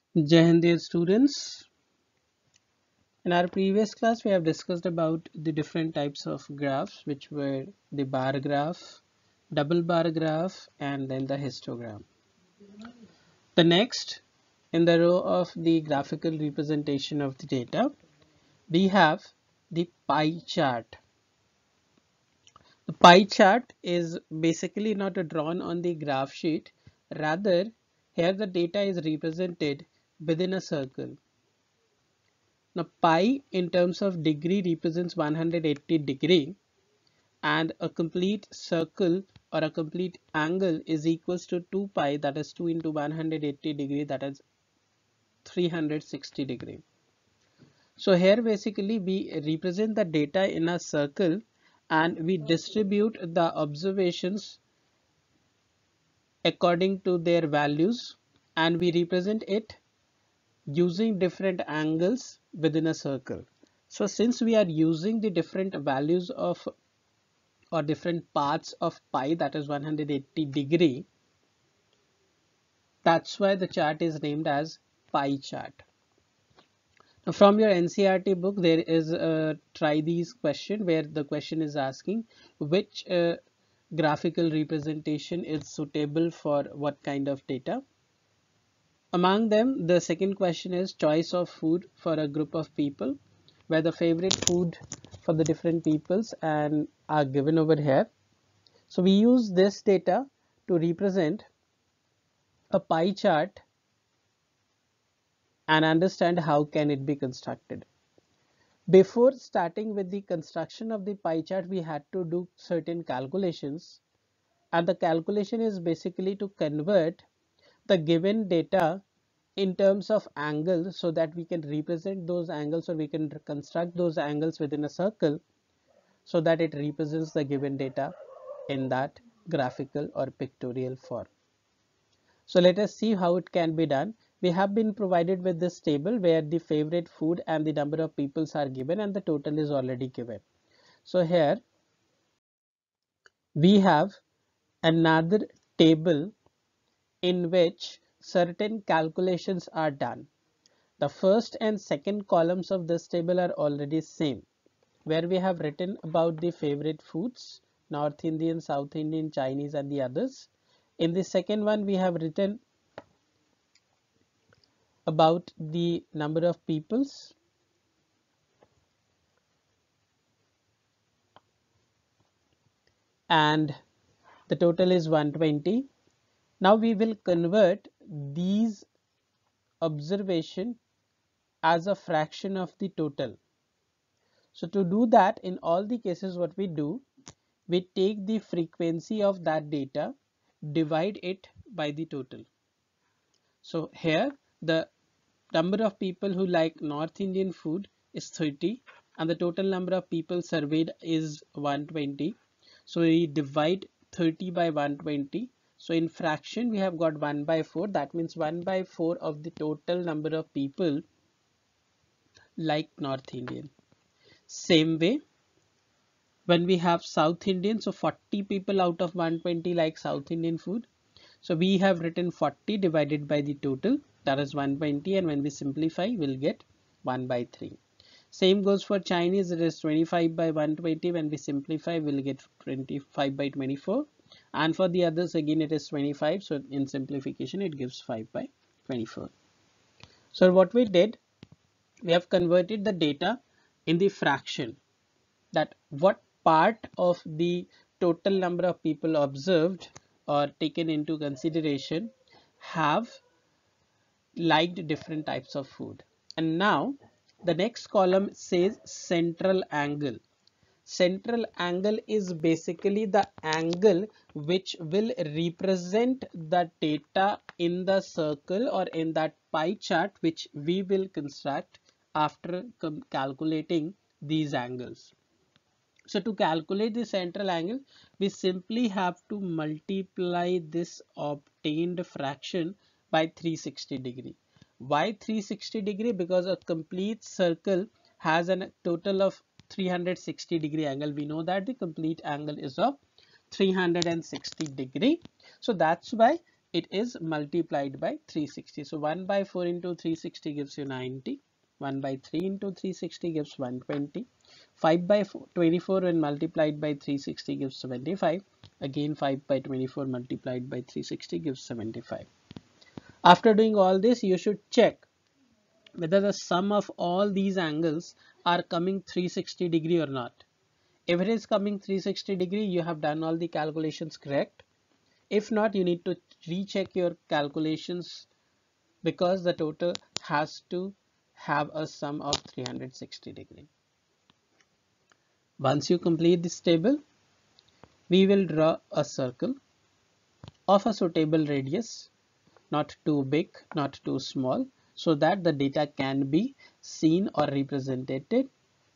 Jai Hind, dear students. In our previous class, we have discussed about the different types of graphs, which were the bar graph, double bar graph, and then the histogram. The next, in the row of the graphical representation of the data, we have the pie chart. The pie chart is basically not drawn on the graph sheet, rather, here the data is represented within a circle. Now pi in terms of degree represents 180 degree, and a complete circle or a complete angle is equals to 2 pi, that is 2 into 180 degree, that is 360 degree. So here basically we represent the data in a circle and we distribute the observations according to their values, and we represent it using different angles within a circle. So since we are using the different values of or different parts of pi, that is 180 degree, that's why the chart is named as pie chart. Now from your NCERT book, there is a try these question where the question is asking which graphical representation is suitable for what kind of data. Among them, the second question is choice of food for a group of people, where the favorite food for the different peoples and are given over here. So we use this data to represent a pie chart and understand how can it be constructed. Before starting with the construction of the pie chart, we had to do certain calculations, and the calculation is basically to convert the given data in terms of angles so that we can represent those angles, or we can construct those angles within a circle so that it represents the given data in that graphical or pictorial form. So let us see how it can be done. We have been provided with this table where the favorite food and the number of peoples are given and the total is already given. So here we have another table in which certain calculations are done. The first and second columns of this table are already same, where we have written about the favorite foods, North Indian, South Indian, Chinese and the others. In the second one we have written about the number of peoples, and the total is 120. Now we will convert these observation as a fraction of the total. So to do that, in all the cases what we do, we take the frequency of that data, divide it by the total. So here the number of people who like North Indian food is 30 and the total number of people surveyed is 120. So we divide 30 by 120. So in fraction we have got 1 by 4. That means 1 by 4 of the total number of people like North Indian. Same way, when we have South Indian, so 40 people out of 120 like South Indian food. So we have written 40 divided by the total, that is 120, and when we simplify we'll get 1 by 3. Same goes for Chinese, it is 25 by 120, when we simplify we'll get 25 by 24, and for the others again it is 25, so in simplification it gives 5 by 24. So what we did, we have converted the data in the fraction, that what part of the total number of people observed or taken into consideration have liked different types of food. And now the next column says central angle. Central angle is basically the angle which will represent the data in the circle or in that pie chart which we will construct after calculating these angles. So to calculate the central angle, we simply have to multiply this obtained fraction by 360 degree. Why 360 degree? Because a complete circle has a total of 360 degree angle. We know that the complete angle is of 360 degree. So that's why it is multiplied by 360. So 1 by 4 into 360 gives you 90. 1 by 3 into 360 gives 120. 5 by 24 when multiplied by 360 gives 75. Again 5 by 24 multiplied by 360 gives 75. After doing all this, you should check whether the sum of all these angles are coming 360 degree or not. If it is coming 360 degree, you have done all the calculations correct. If not, you need to recheck your calculations because the total has to have a sum of 360 degree. Once you complete this table, we will draw a circle of a suitable radius, not too big, not too small, so that the data can be seen or represented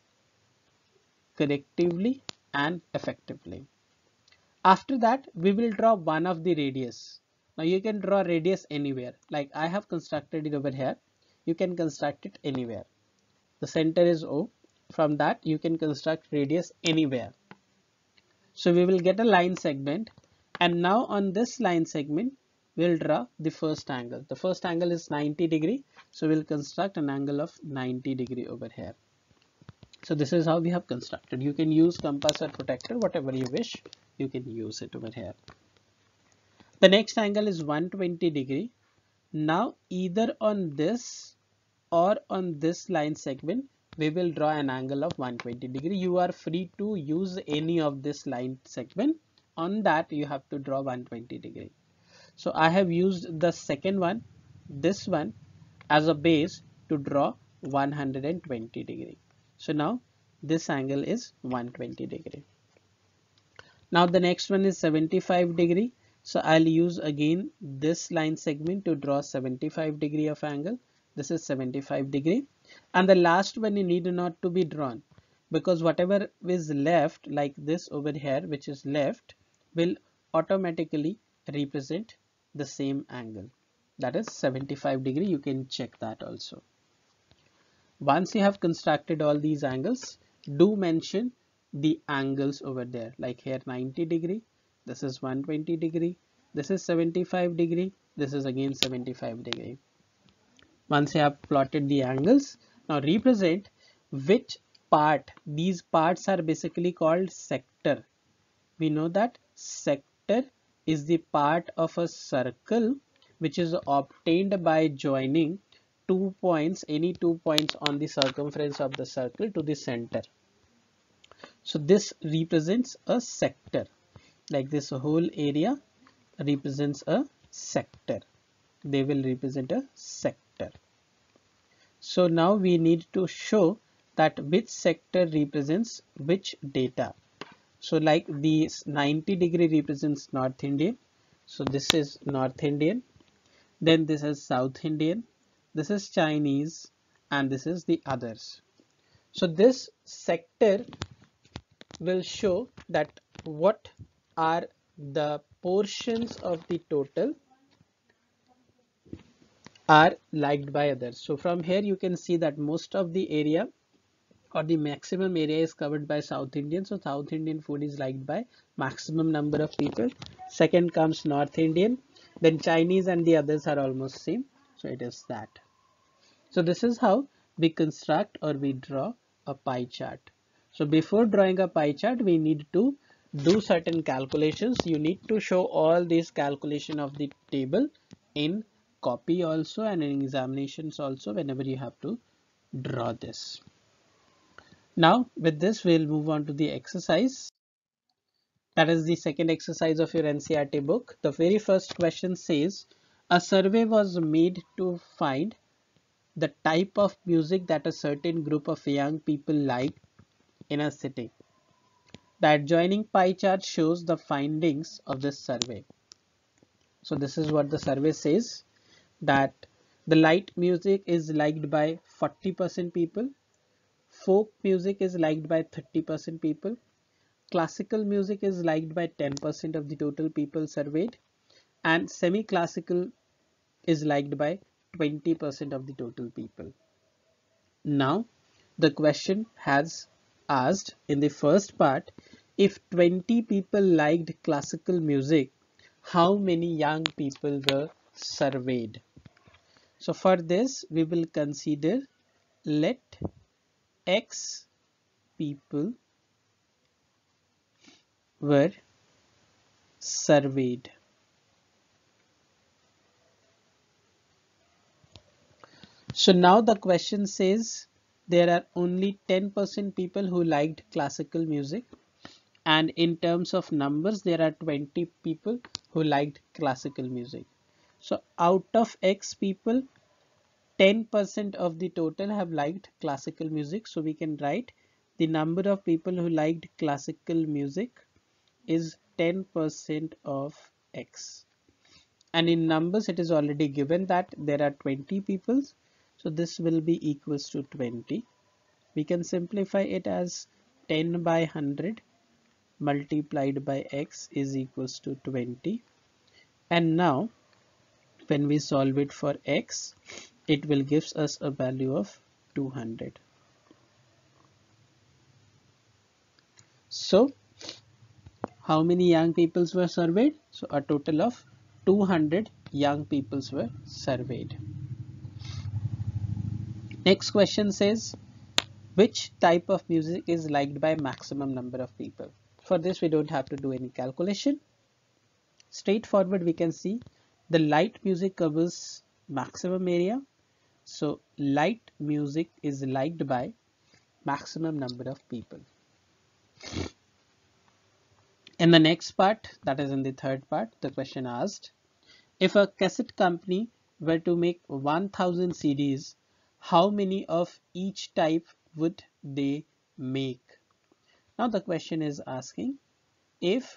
correctly and effectively. After that, we will draw one of the radius. Now you can draw radius anywhere, like I have constructed it over here. You can construct it anywhere. The center is O. From that you can construct radius anywhere. So we will get a line segment, and now on this line segment we'll draw the first angle. The first angle is 90 degree, so we'll construct an angle of 90 degree over here. So this is how we have constructed. You can use compass or protractor, whatever you wish, you can use it over here. The next angle is 120 degree. Now either on this or on this line segment we will draw an angle of 120 degree. You are free to use any of this line segment. On that you have to draw 120 degree. So I have used the second one, this one, as a base to draw 120 degree. So now this angle is 120 degree. Now the next one is 75 degree. So I'll use again this line segment to draw 75 degree of angle. This is 75 degree. And the last one you need not to be drawn, because whatever is left, like this over here, which is left, will automatically represent the same angle. That is 75 degree. You can check that also. Once you have constructed all these angles, do mention the angles over there, like here 90 degree, this is 120 degree, this is 75 degree, this is again 75 degree. Once you have plotted the angles, now represent which part. These parts are basically called sector. We know that sector is the part of a circle which is obtained by joining two points, any 2 points on the circumference of the circle to the center. So this represents a sector, like this whole area represents a sector. They will represent a sector. So now we need to show that which sector represents which data. So like these 90 degree represents North Indian. So this is North Indian. Then this is South Indian. This is Chinese, and this is the others. So this sector will show that what are the portions of the total are liked by others. So from here you can see that most of the area or the maximum area is covered by South Indian. So South Indian food is liked by maximum number of people. Second comes North Indian, then Chinese, and the others are almost same. So it is that. So this is how we construct or we draw a pie chart. So before drawing a pie chart, we need to do certain calculations. You need to show all these calculation of the table in copy also and in examinations also whenever you have to draw this. Now with this we'll move on to the exercise. That is the second exercise of your NCERT book. The very first question says a survey was made to find the type of music that a certain group of young people like in a city. The adjoining pie chart shows the findings of this survey. So this is what the survey says, that the light music is liked by 40% people, folk music is liked by 30% people, classical music is liked by 10% of the total people surveyed, and semi-classical is liked by 20% of the total people. Now the question has asked in the first part, if 20 people liked classical music, how many young people were surveyed. So for this we will consider, let X people were surveyed. So now the question says there are only 10% people who liked classical music, and in terms of numbers there are 20 people who liked classical music. So out of X people, 10% of the total have liked classical music. So we can write the number of people who liked classical music is 10% of X. And in numbers it is already given that there are 20 people. So this will be equals to 20. We can simplify it as 10 by 100 multiplied by X is equals to 20. And now when we solve it for X, it will gives us a value of 200. So how many young peoples were surveyed? So a total of 200 young peoples were surveyed. Next question says, which type of music is liked by maximum number of people? For this we don't have to do any calculation. Straightforward, we can see the light music covers maximum area. So light music is liked by maximum number of people. In the next part, that is in the third part, the question asked, if a cassette company were to make 1000 CDs, how many of each type would they make? Now the question is asking, if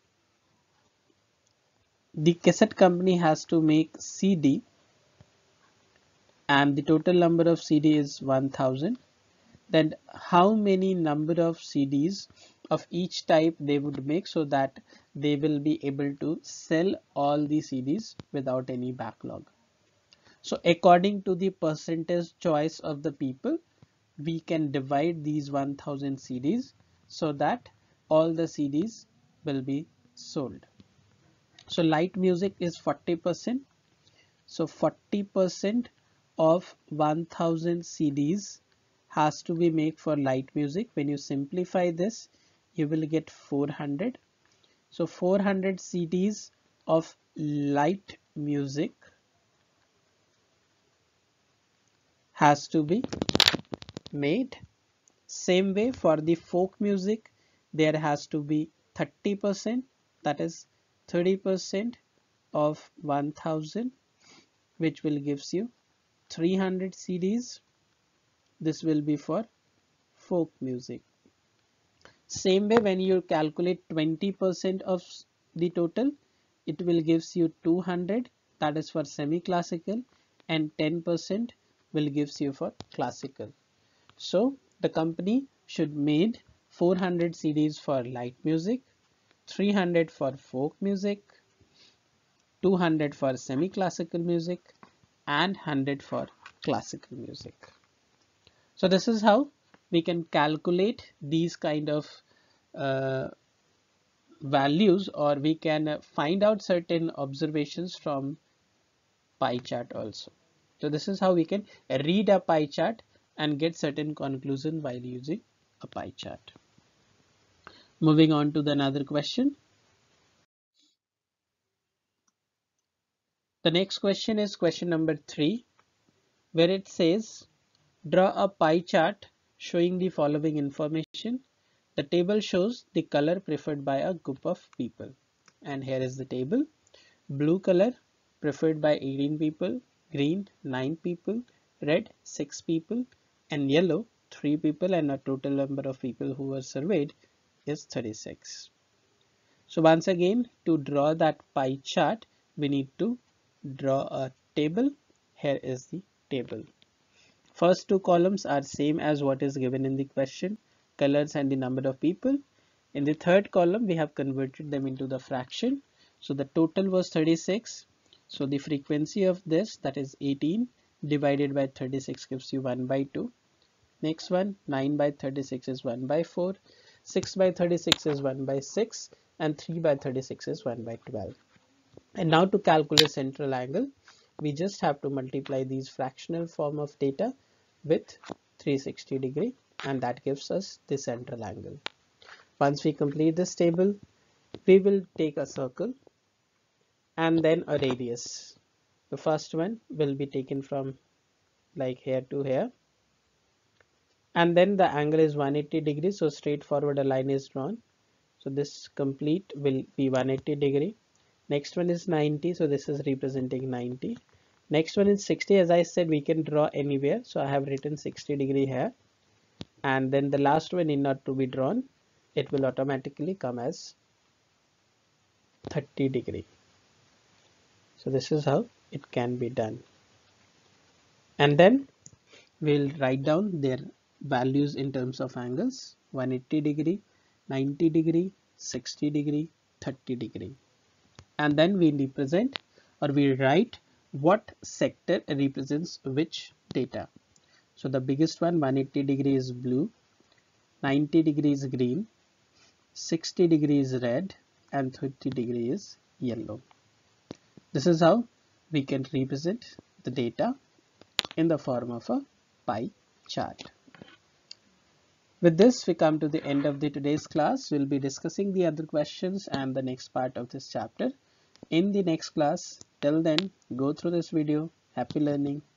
the cassette company has to make CD and the total number of CD is 1000, then how many number of CDs of each type they would make so that they will be able to sell all the CDs without any backlog. So according to the percentage choice of the people, we can divide these 1000 CDs so that all the CDs will be sold. So light music is 40%. So 40% of 1000 CDs has to be made for light music. When you simplify this, you will get 400. So 400 CDs of light music has to be made. Same way for the folk music, there has to be 30%, that is 30% of 1000, which will gives you 300 CDs. This will be for folk music. Same way, when you calculate 20% of the total, it will gives you 200, that is for semi-classical, and 10% will gives you for classical. So the company should made 400 CDs for light music, 300 for folk music, 200 for semi-classical music, and 100 for classical music. So this is how we can calculate these kind of uh, values, or we can find out certain observations from pie chart also. So this is how we can read a pie chart and get certain conclusion while using a pie chart. Moving on to the another question. The next question is question number 3, where it says, draw a pie chart showing the following information. The table shows the color preferred by a group of people. And here is the table. Blue color preferred by 18 people, green 9 people, red 6 people, and yellow 3 people, and a total number of people who were surveyed is 36. So once again, to draw that pie chart, we need to draw a table. Here is the table. First two columns are same as what is given in the question, colors and the number of people. In the third column, we have converted them into the fraction. So the total was 36. So the frequency of this, that is 18 divided by 36, gives you 1 by 2. Next one, 9 by 36 is 1 by 4. 6 by 36 is 1 by 6. And 3 by 36 is 1 by 12. And now to calculate central angle, we just have to multiply these fractional form of data with 360 degree, and that gives us the central angle. Once we complete this table, we will take a circle and then a radius. The first one will be taken from like here to here, and then the angle is 180 degrees, so straightforward a line is drawn. So this complete will be 180 degree. Next one is 90, so this is representing 90. Next one is 60. As I said, we can draw anywhere, so I have written 60 degree here, and then the last one need not to be drawn, it will automatically come as 30 degree. So this is how it can be done, and then we'll write down their values in terms of angles: 180 degree, 90 degree, 60 degree, 30 degree. And then we represent, or we write what sector represents which data. So the biggest one, 180 degree, is blue, 90 degrees green, 60 degrees red, and 30 degrees yellow. This is how we can represent the data in the form of a pie chart. With this, we come to the end of today's class. We'll be discussing the other questions and the next part of this chapter in the next class. Till then, go through this video. Happy learning.